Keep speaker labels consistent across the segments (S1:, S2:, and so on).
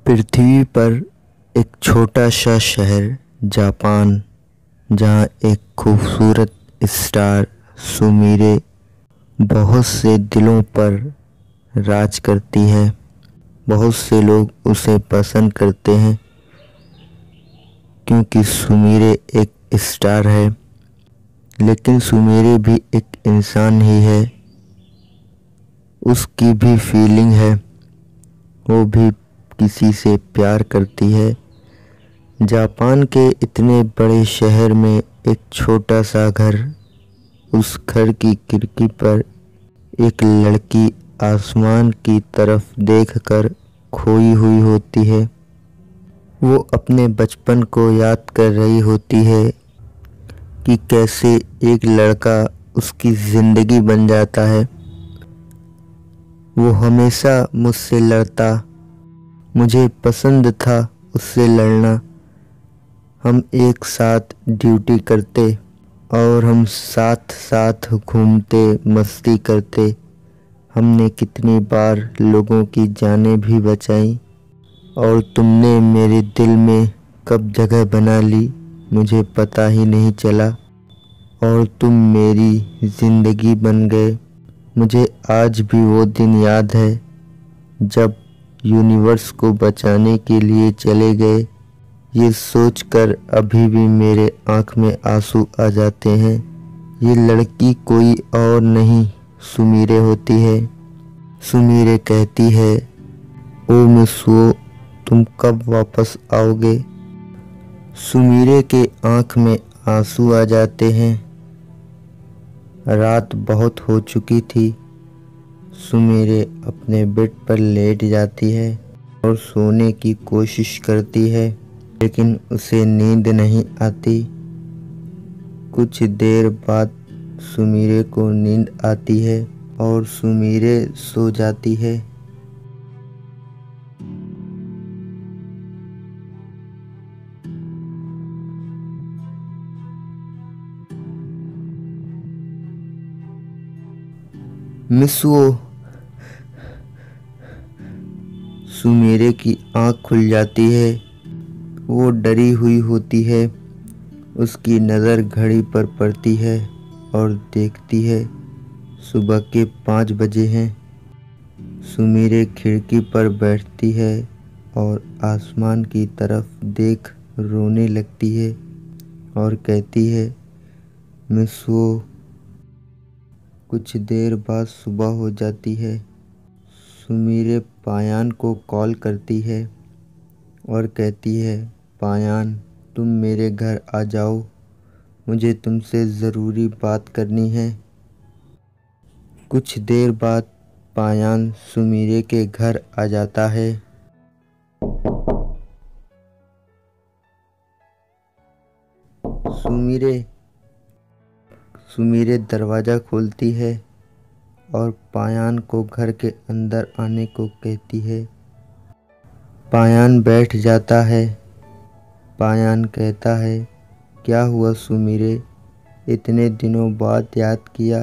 S1: पृथ्वी पर एक छोटा सा शहर जापान, जहाँ एक खूबसूरत स्टार सुमिरे बहुत से दिलों पर राज करती है। बहुत से लोग उसे पसंद करते हैं क्योंकि सुमिरे एक स्टार है, लेकिन सुमिरे भी एक इंसान ही है। उसकी भी फीलिंग है, वो भी किसी से प्यार करती है। जापान के इतने बड़े शहर में एक छोटा सा घर, उस घर की खिड़की पर एक लड़की आसमान की तरफ देखकर खोई हुई होती है। वो अपने बचपन को याद कर रही होती है कि कैसे एक लड़का उसकी ज़िंदगी बन जाता है। वो हमेशा मुझसे लड़ता, मुझे पसंद था उससे लड़ना। हम एक साथ ड्यूटी करते और हम साथ साथ घूमते, मस्ती करते। हमने कितनी बार लोगों की जानें भी बचाई, और तुमने मेरे दिल में कब जगह बना ली मुझे पता ही नहीं चला, और तुम मेरी ज़िंदगी बन गए। मुझे आज भी वो दिन याद है जब यूनिवर्स को बचाने के लिए चले गए। ये सोचकर अभी भी मेरे आँख में आंसू आ जाते हैं। ये लड़की कोई और नहीं सुमिरे होती है। सुमिरे कहती है, ओ मिसुओ, तुम कब वापस आओगे? सुमिरे के आँख में आंसू आ जाते हैं। रात बहुत हो चुकी थी। सुमिरे अपने बेड पर लेट जाती है और सोने की कोशिश करती है, लेकिन उसे नींद नहीं आती। कुछ देर बाद सुमिरे को नींद आती है और सुमिरे सो जाती है। मिसुओ, सुमिरे की आँख खुल जाती है। वो डरी हुई होती है। उसकी नज़र घड़ी पर पड़ती है और देखती है सुबह के 5 बजे हैं। सुमिरे खिड़की पर बैठती है और आसमान की तरफ देख रोने लगती है और कहती है, मिसुओ। कुछ देर बाद सुबह हो जाती है। सुमिरे पायान को कॉल करती है और कहती है, पायान, तुम मेरे घर आ जाओ, मुझे तुमसे ज़रूरी बात करनी है। कुछ देर बाद पायान सुमिरे के घर आ जाता है। सुमिरे दरवाज़ा खोलती है और पायान को घर के अंदर आने को कहती है। पायान बैठ जाता है। पायान कहता है, क्या हुआ सुमिरे, इतने दिनों बाद याद किया?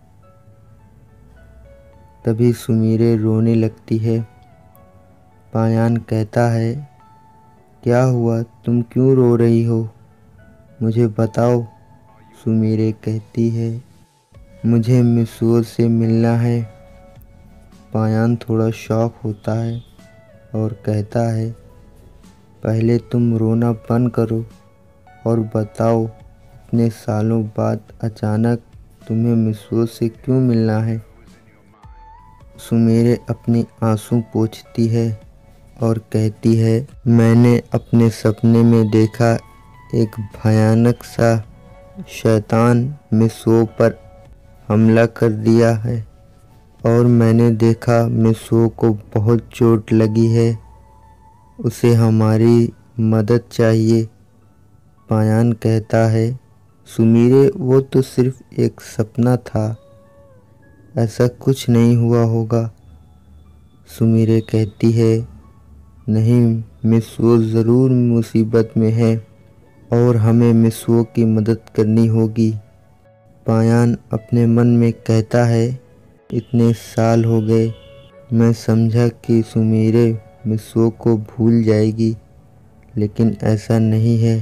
S1: तभी सुमिरे रोने लगती है। पायान कहता है, क्या हुआ, तुम क्यों रो रही हो? मुझे बताओ। सुमिरे कहती है, मुझे मिसुओ से मिलना है। पायान थोड़ा शॉक होता है और कहता है, पहले तुम रोना बंद करो और बताओ, इतने सालों बाद अचानक तुम्हें मिसुओ से क्यों मिलना है? सुमिरे अपनी आंसू पोंछती है और कहती है, मैंने अपने सपने में देखा एक भयानक सा शैतान मिसुओ पर हमला कर दिया है, और मैंने देखा मिसुओ को बहुत चोट लगी है। उसे हमारी मदद चाहिए। पायान कहता है, सुमिरे, वो तो सिर्फ एक सपना था, ऐसा कुछ नहीं हुआ होगा। सुमिरे कहती है, नहीं, मिसुओ ज़रूर मुसीबत में है और हमें मिसुओ की मदद करनी होगी। पायान अपने मन में कहता है, इतने साल हो गए, मैं समझा कि सुमिरे मिसो को भूल जाएगी, लेकिन ऐसा नहीं है।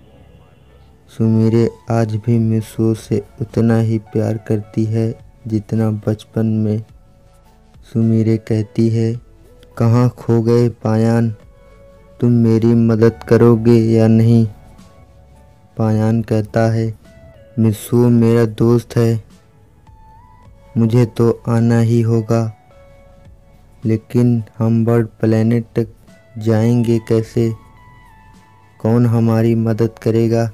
S1: सुमिरे आज भी मिसो से उतना ही प्यार करती है जितना बचपन में। सुमिरे कहती है, कहाँ खो गए पायान, तुम मेरी मदद करोगे या नहीं? पायान कहता है, मिसो मेरा दोस्त है, मुझे तो आना ही होगा, लेकिन हम बर्ड प्लेनेट तक जाएंगे कैसे? कौन हमारी मदद करेगा?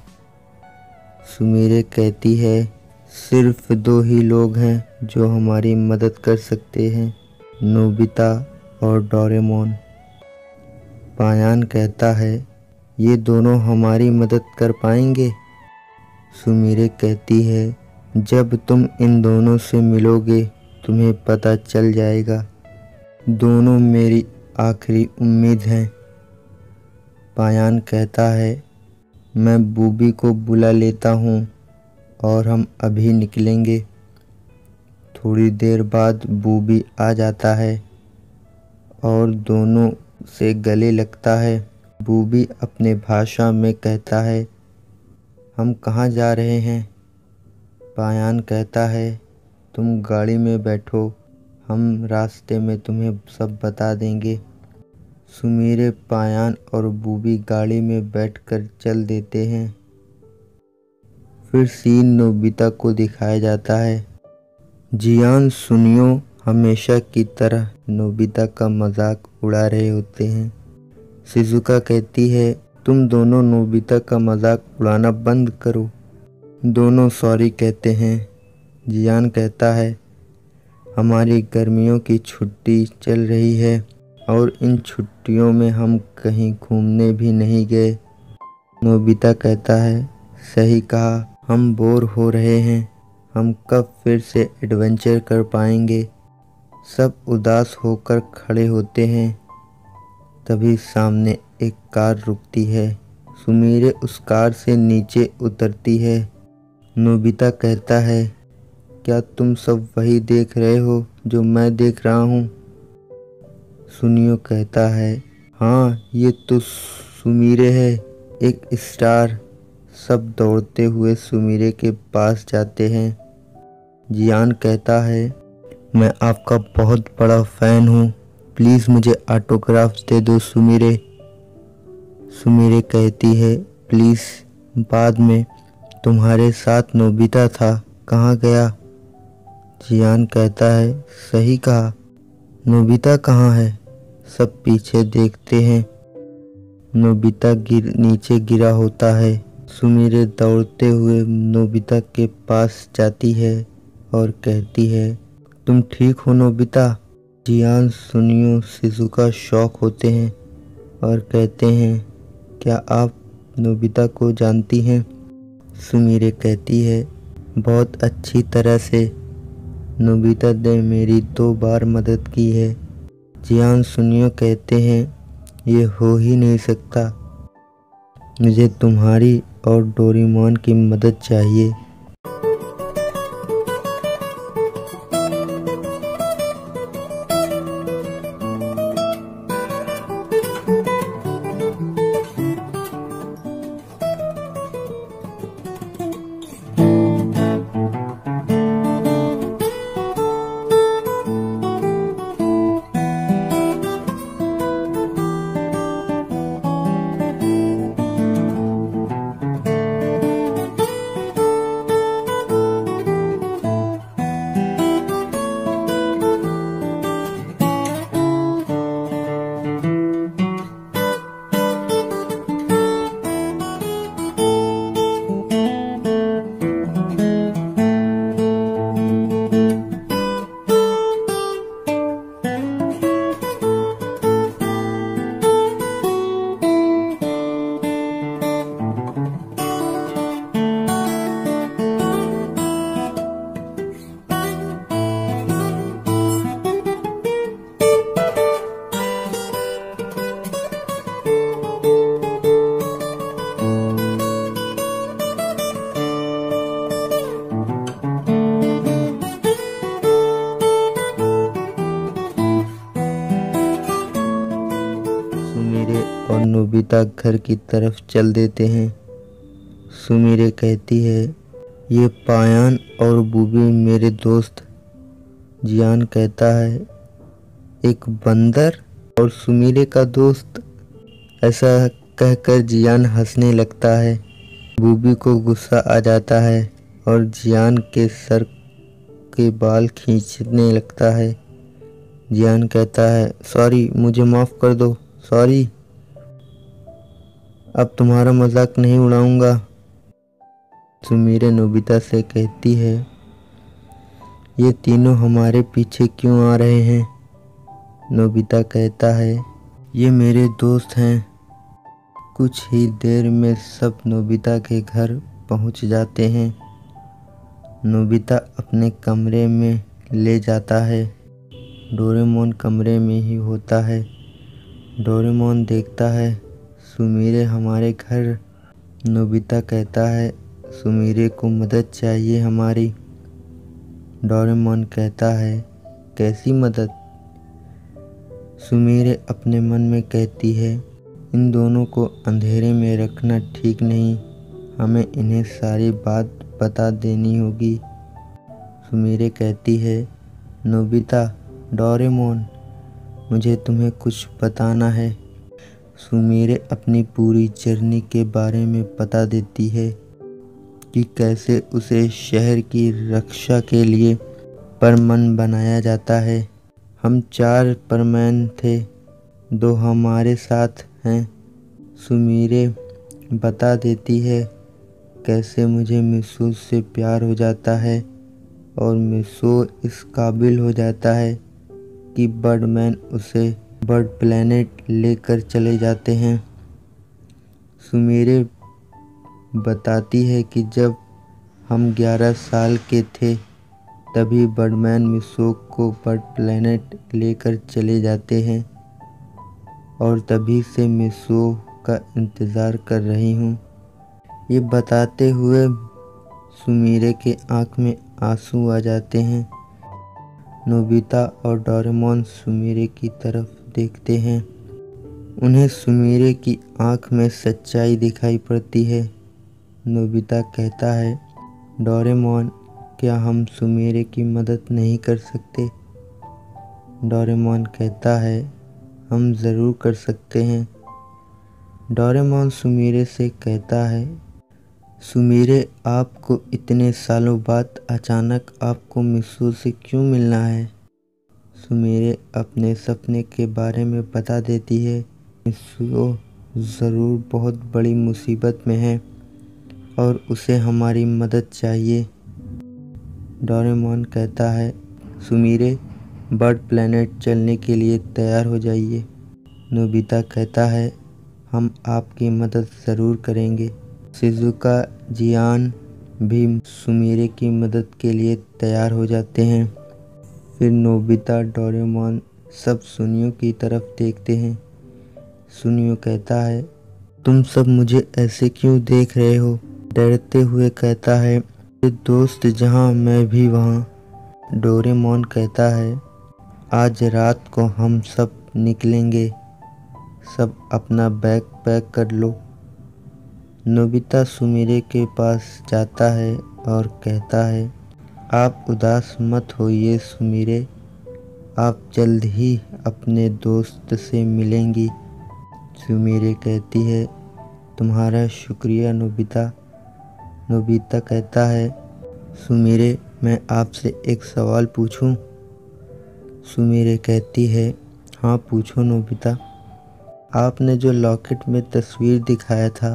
S1: सुमिरे कहती है, सिर्फ 2 ही लोग हैं जो हमारी मदद कर सकते हैं, नोबिता और डोरेमोन। पायान कहता है, ये दोनों हमारी मदद कर पाएंगे? सुमिरे कहती है, जब तुम इन दोनों से मिलोगे तुम्हें पता चल जाएगा। दोनों मेरी आखिरी उम्मीद हैं। पायान कहता है, मैं बूबी को बुला लेता हूँ और हम अभी निकलेंगे। थोड़ी देर बाद बूबी आ जाता है और दोनों से गले लगता है। बूबी अपने भाषा में कहता है, हम कहाँ जा रहे हैं? पायान कहता है, तुम गाड़ी में बैठो, हम रास्ते में तुम्हें सब बता देंगे। सुमिरे, पायान और बूबी गाड़ी में बैठकर चल देते हैं। फिर सीन नोबिता को दिखाया जाता है। जियान सुनियो हमेशा की तरह नोबिता का मजाक उड़ा रहे होते हैं। शिजुका कहती है, तुम दोनों नोबिता का मजाक उड़ाना बंद करो। दोनों सॉरी कहते हैं। जियान कहता है, हमारी गर्मियों की छुट्टी चल रही है और इन छुट्टियों में हम कहीं घूमने भी नहीं गए। नोबिता कहता है, सही कहा, हम बोर हो रहे हैं, हम कब फिर से एडवेंचर कर पाएंगे? सब उदास होकर खड़े होते हैं। तभी सामने एक कार रुकती है। सुमिरे उस कार से नीचे उतरती है। नोबिता कहता है, क्या तुम सब वही देख रहे हो जो मैं देख रहा हूँ? सुनियो कहता है, हाँ ये तो सुमिरे है, एक स्टार। सब दौड़ते हुए सुमिरे के पास जाते हैं। जियान कहता है, मैं आपका बहुत बड़ा फ़ैन हूँ, प्लीज़ मुझे ऑटोग्राफ दे दो सुमिरे। सुमिरे कहती है, प्लीज़, बाद में। तुम्हारे साथ नोबिता था, कहाँ गया? जियान कहता है, सही कहा, नोबिता कहाँ है? सब पीछे देखते हैं। नोबिता नीचे गिरा होता है। सुमिरे दौड़ते हुए नोबिता के पास जाती है और कहती है, तुम ठीक हो नोबिता? जियान, सुनियो, शिजुका शॉक होते हैं और कहते हैं, क्या आप नोबिता को जानती हैं? सुमिरे कहती है, बहुत अच्छी तरह से, नोबिता ने मेरी 2 बार मदद की है। जियान, सुनियो कहते हैं, ये हो ही नहीं सकता, मुझे तुम्हारी और डोरेमोन की मदद चाहिए। नोबिता घर की तरफ चल देते हैं। सुमीरे कहती है, ये पायान और बूबी मेरे दोस्त। जियान कहता है, एक बंदर और सुमीरे का दोस्त। ऐसा कहकर जियान हंसने लगता है। बूबी को गुस्सा आ जाता है और जियान के सर के बाल खींचने लगता है। जियान कहता है, सॉरी, मुझे माफ़ कर दो, सॉरी, अब तुम्हारा मजाक नहीं उड़ाऊंगा। सुमीरे नोबिता से कहती है, ये तीनों हमारे पीछे क्यों आ रहे हैं? नोबिता कहता है, ये मेरे दोस्त हैं। कुछ ही देर में सब नोबिता के घर पहुंच जाते हैं। नोबिता अपने कमरे में ले जाता है। डोरेमोन कमरे में ही होता है। डोरेमोन देखता है, सुमीरे हमारे घर। नोबिता कहता है, सुमीरे को मदद चाहिए हमारी। डोरेमोन कहता है, कैसी मदद? सुमीरे अपने मन में कहती है, इन दोनों को अंधेरे में रखना ठीक नहीं, हमें इन्हें सारी बात बता देनी होगी। सुमीरे कहती है, नोबिता, डोरेमोन, मुझे तुम्हें कुछ बताना है। सुमीरे अपनी पूरी जर्नी के बारे में बता देती है कि कैसे उसे शहर की रक्षा के लिए परमन बनाया जाता है। हम 4 परमैन थे, 2 हमारे साथ हैं। सुमीरे बता देती है कैसे मुझे मिसू से प्यार हो जाता है और मिसू इस काबिल हो जाता है कि बर्डमैन उसे बर्ड प्लैनेट लेकर चले जाते हैं। सुमीरे बताती है कि जब हम 11 साल के थे तभी बर्डमैन मिसू को बर्ड प्लैनेट लेकर चले जाते हैं और तभी से मिसू का इंतज़ार कर रही हूँ। ये बताते हुए सुमीरे के आँख में आंसू आ जाते हैं। नोबिता और डोरेमोन सुमीरे की तरफ देखते हैं। उन्हें सुमीरे की आँख में सच्चाई दिखाई पड़ती है। नोबिता कहता है, डोरेमोन, क्या हम सुमीरे की मदद नहीं कर सकते? डोरेमोन कहता है, हम ज़रूर कर सकते हैं। डोरेमोन सुमीरे से कहता है, सुमीरे, आपको इतने सालों बाद अचानक आपको मिसू से क्यों मिलना है? सुमीरे अपने सपने के बारे में बता देती है। मिसू ज़रूर बहुत बड़ी मुसीबत में है और उसे हमारी मदद चाहिए। डोरेमोन कहता है, सुमीरे, बर्ड प्लैनेट चलने के लिए तैयार हो जाइए। नोबिता कहता है, हम आपकी मदद ज़रूर करेंगे। शिज़ुका, जियान भी सुमीरे की मदद के लिए तैयार हो जाते हैं। फिर नोबिता, डोरेमोन सब सुनियो की तरफ देखते हैं। सुनियो कहता है, तुम सब मुझे ऐसे क्यों देख रहे हो? डरते हुए कहता है, दोस्त जहाँ मैं भी वहाँ। डोरेमोन कहता है, आज रात को हम सब निकलेंगे, सब अपना बैग पैक कर लो। नोबिता सुमीरे के पास जाता है और कहता है, आप उदास मत होइए सुमीरे, आप जल्द ही अपने दोस्त से मिलेंगी। सुमीरे कहती है, तुम्हारा शुक्रिया नोबिता। नोबिता कहता है, सुमीरे, मैं आपसे एक सवाल पूछूं? सुमीरे कहती है, हाँ पूछो नोबिता। आपने जो लॉकेट में तस्वीर दिखाया था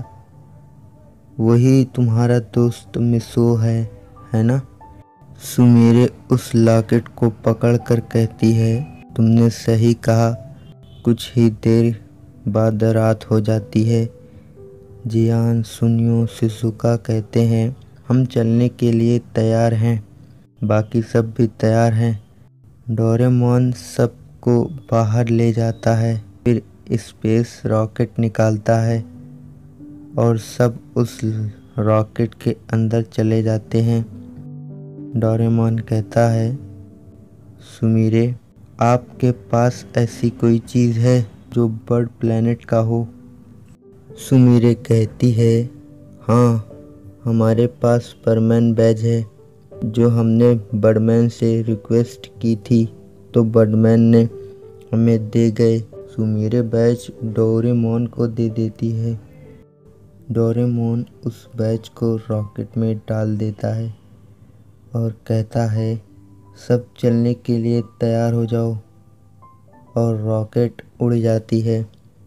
S1: वही तुम्हारा दोस्त मिसू है ना? सुमीरे उस लॉकेट को पकड़कर कहती है, तुमने सही कहा। कुछ ही देर बाद रात हो जाती है। जियान, सुनियो, शिज़ुका कहते हैं, हम चलने के लिए तैयार हैं। बाकी सब भी तैयार हैं। डोरेमोन सबको बाहर ले जाता है, फिर स्पेस रॉकेट निकालता है और सब उस रॉकेट के अंदर चले जाते हैं। डोरेमोन कहता है, सुमीरे, आपके पास ऐसी कोई चीज़ है जो बर्ड प्लैनेट का हो? सुमीरे कहती है, हाँ हमारे पास स्परमैन बैज है जो हमने बर्डमैन से रिक्वेस्ट की थी तो बर्डमैन ने हमें दे गए। सुमीरे बैज डोरेमोन को दे देती है। डोरेमोन उस बैज को रॉकेट में डाल देता है और कहता है, सब चलने के लिए तैयार हो जाओ, और रॉकेट उड़ जाती है।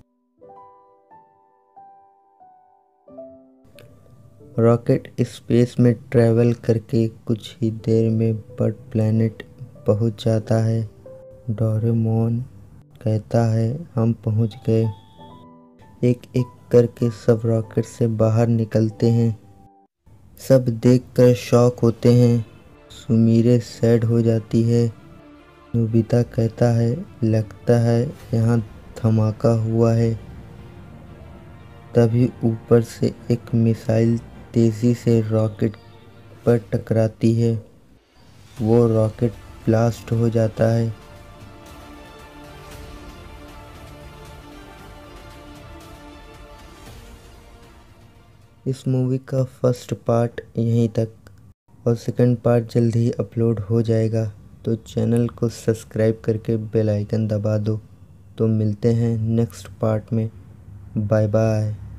S1: रॉकेट स्पेस में ट्रैवल करके कुछ ही देर में बर्ड प्लैनेट पहुंच जाता है। डोरेमोन कहता है, हम पहुंच गए। एक एक करके सब रॉकेट से बाहर निकलते हैं। सब देखकर शॉक होते हैं। सुमीरे सैड हो जाती है। नोबिता कहता है, लगता है यहाँ धमाका हुआ है। तभी ऊपर से एक मिसाइल तेजी से रॉकेट पर टकराती है। वो रॉकेट ब्लास्ट हो जाता है। इस मूवी का फर्स्ट पार्ट यहीं तक, और सेकंड पार्ट जल्द ही अपलोड हो जाएगा, तो चैनल को सब्सक्राइब करके बेल आइकन दबा दो। तो मिलते हैं नेक्स्ट पार्ट में। Bye bye.